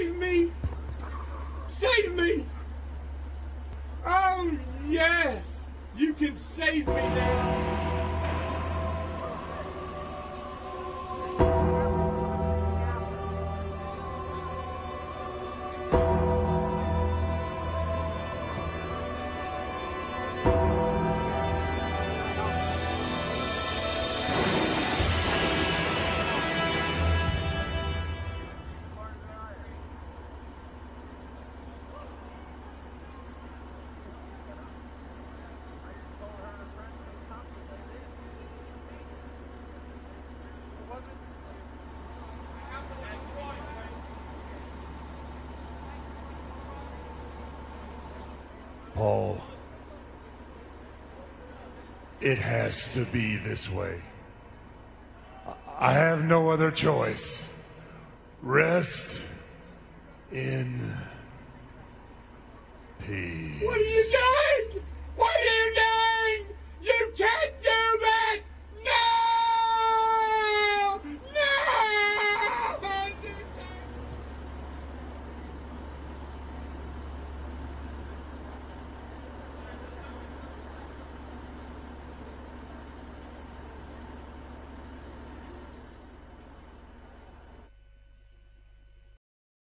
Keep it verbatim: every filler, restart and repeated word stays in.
Save me! Save me! Oh, yes! You can save me now! Paul, it has to be this way. I have no other choice. Rest in peace. What are you doing?